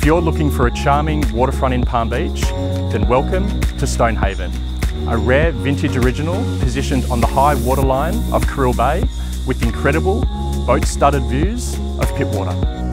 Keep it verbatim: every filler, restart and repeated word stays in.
you're looking for a charming waterfront in Palm Beach, then welcome to Stonehaven, a rare vintage original positioned on the high waterline of Krill Bay with incredible boat-studded views of Pittwater.